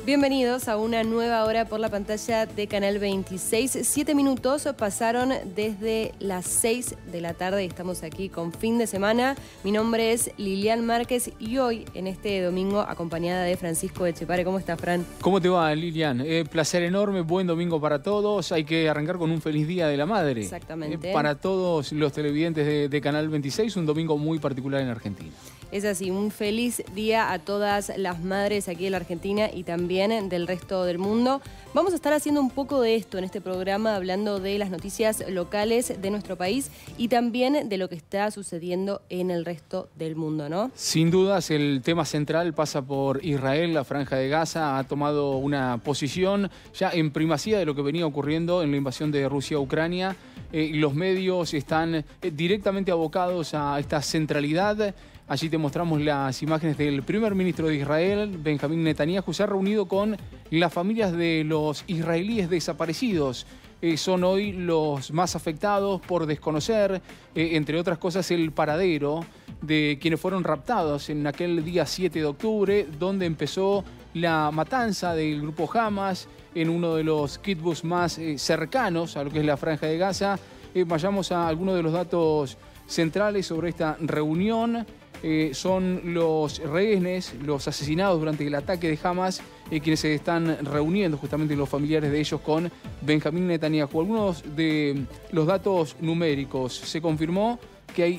Bienvenidos a una nueva hora por la pantalla de Canal 26. 7 minutos pasaron desde las 6 de la tarde y estamos aquí con fin de semana. Mi nombre es Lilian Márquez y hoy, en este domingo, acompañada de Francisco Echepare. ¿Cómo estás, Fran? ¿Cómo te va, Lilian? Placer enorme, buen domingo para todos. Hay que arrancar con un feliz Día de la Madre. Exactamente. Para todos los televidentes de Canal 26, un domingo muy particular en Argentina. Es así, un feliz día a todas las madres aquí de la Argentina y también del resto del mundo. Vamos a estar haciendo un poco de esto en este programa, hablando de las noticias locales de nuestro país y también de lo que está sucediendo en el resto del mundo, ¿no? Sin dudas, el tema central pasa por Israel. La Franja de Gaza ha tomado una posición ya en primacía de lo que venía ocurriendo en la invasión de Rusia a Ucrania. Los medios están directamente abocados a esta centralidad. Allí te mostramos las imágenes del primer ministro de Israel, Benjamín Netanyahu. Se ha reunido con las familias de los israelíes desaparecidos. Son hoy los más afectados por desconocer, entre otras cosas, el paradero de quienes fueron raptados en aquel día 7 de octubre, donde empezó la matanza del grupo Hamas en uno de los kibbutz más cercanos a lo que es la Franja de Gaza. Vayamos a algunos de los datos centrales sobre esta reunión. Son los rehenes, los asesinados durante el ataque de Hamas, quienes se están reuniendo, justamente los familiares de ellos, con Benjamín Netanyahu. Algunos de los datos numéricos: se confirmó que hay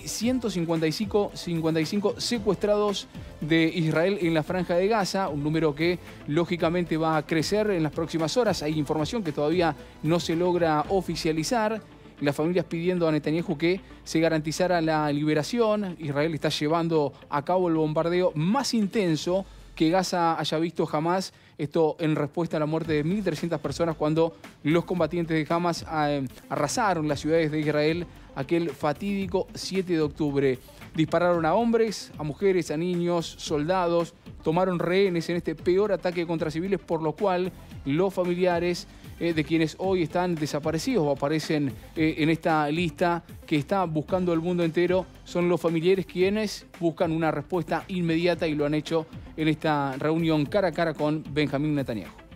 155 secuestrados de Israel en la Franja de Gaza, un número que lógicamente va a crecer en las próximas horas. Hay información que todavía no se logra oficializar. Las familias pidiendo a Netanyahu que se garantizara la liberación. Israel está llevando a cabo el bombardeo más intenso que Gaza haya visto jamás. Esto en respuesta a la muerte de 1.300 personas cuando los combatientes de Hamas arrasaron las ciudades de Israel aquel fatídico 7 de octubre. Dispararon a hombres, a mujeres, a niños, soldados. Tomaron rehenes en este peor ataque contra civiles, por lo cual los familiares de quienes hoy están desaparecidos o aparecen en esta lista que está buscando el mundo entero, son los familiares quienes buscan una respuesta inmediata y lo han hecho en esta reunión cara a cara con Benjamín Netanyahu.